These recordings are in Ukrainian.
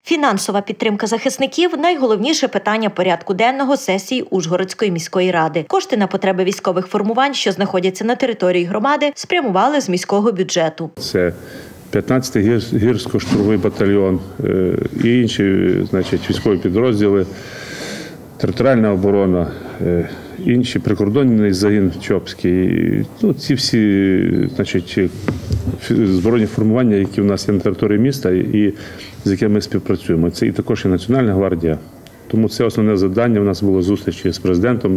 Фінансова підтримка захисників – найголовніше питання порядку денного сесії Ужгородської міської ради. Кошти на потреби військових формувань, що знаходяться на території громади, спрямували з міського бюджету. Це 15-й гірсько-штурмовий батальйон і інші військові підрозділи, територіальна оборона, інші прикордонний загін Чопський. Ці всі збройні формування, які в нас є на території міста і з якими ми співпрацюємо. Це і також і Національна гвардія. Тому це основне завдання. У нас було зустрічі з президентом,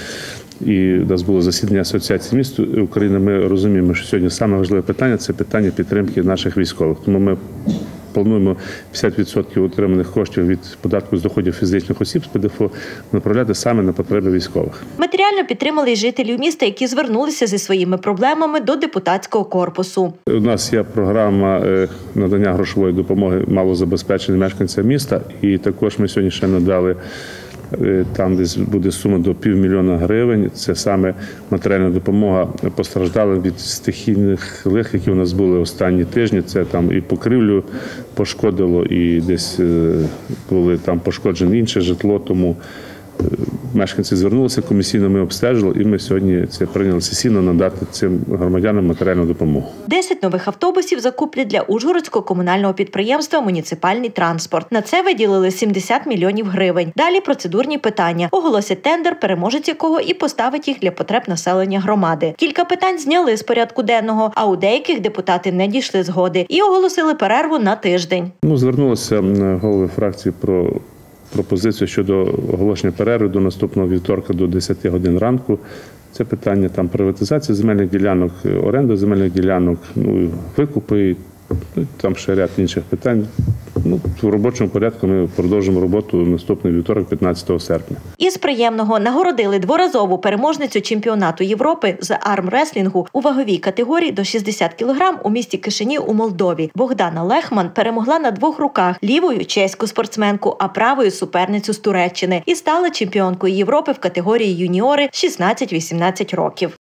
і у нас було засідання Асоціації міст України. Ми розуміємо, що сьогодні саме важливе питання – це питання підтримки наших військових. Тому ми плануємо 50% отриманих коштів від податку з доходів фізичних осіб з ПДФО направляти саме на потреби військових. Матеріально підтримали й жителів міста, які звернулися зі своїми проблемами до депутатського корпусу. У нас є програма надання грошової допомоги малозабезпеченим мешканцям міста, і також ми сьогодні ще надали там, десь буде сума до 500 000 гривень. Це саме матеріальна допомога постраждалим від стихійних лих, які у нас були останні тижні. Це там і покрівлю пошкодило, і десь були там пошкоджене інше житло. Тому мешканці звернулися комісійно, ми обстежили, і ми сьогодні це прийняли сесійно надати цим громадянам матеріальну допомогу. 10 нових автобусів закуплять для Ужгородського комунального підприємства «Муніципальний транспорт». На це виділили 70 мільйонів гривень. Далі процедурні питання. Оголосять тендер, переможець якого і поставить їх для потреб населення громади. Кілька питань зняли з порядку денного, а у деяких депутати не дійшли згоди і оголосили перерву на тиждень. Звернулися голови фракції про пропозицію щодо оголошення перерви до наступного вівторка до 10 годин ранку. Це питання приватизації земельних ділянок, оренди земельних ділянок, викупи, там ще ряд інших питань. В робочому порядку ми продовжимо роботу наступний вівторок, 15 серпня. Із приємного нагородили дворазову переможницю чемпіонату Європи з армреслінгу у ваговій категорії до 60 кг у місті Кишинів у Молдові. Богдана Лехман перемогла на двох руках – лівою чеську спортсменку, а правою суперницю з Туреччини і стала чемпіонкою Європи в категорії юніори 16-18 років.